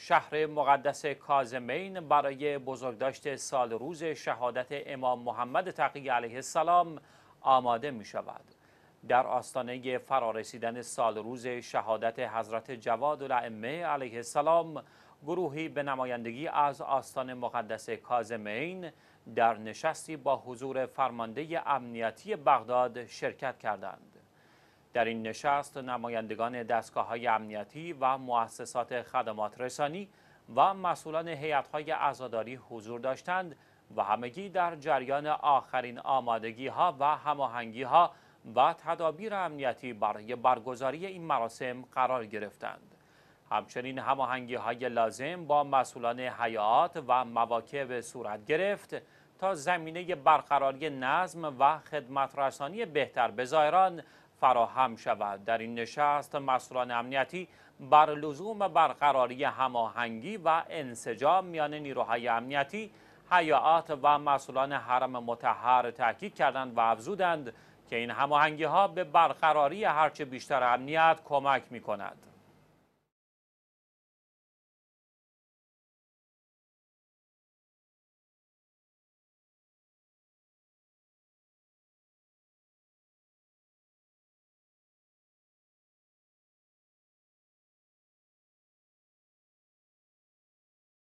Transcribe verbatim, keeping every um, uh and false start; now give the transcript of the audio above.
شهر مقدس کاظمین برای بزرگداشت سال روز شهادت امام محمد تقی علیه السلام آماده می شود. در آستانه فرارسیدن سال روز شهادت حضرت جواد الائمه علیه السلام، گروهی به نمایندگی از آستان مقدس کاظمین در نشستی با حضور فرمانده امنیتی بغداد شرکت کردند. در این نشست نمایندگان دستگاه‌های امنیتی و مؤسسات خدمات رسانی و مسئولان هیئت‌های عزاداری حضور داشتند و همگی در جریان آخرین آمادگی‌ها و هماهنگی‌ها و تدابیر امنیتی برای برگزاری این مراسم قرار گرفتند. همچنین هماهنگی‌های لازم با مسئولان هیئات و مواکب صورت گرفت تا زمینه برقراری نظم و خدمت رسانی بهتر به زائران فراهم شود. در این نشست مسئولان امنیتی بر لزوم برقراری هماهنگی و انسجام میان نیروهای امنیتی، هیئات و مسئولان حرم مطهر تاکید کردند و افزودند که این هماهنگی‌ها به برقراری هرچه بیشتر امنیت کمک می‌کند.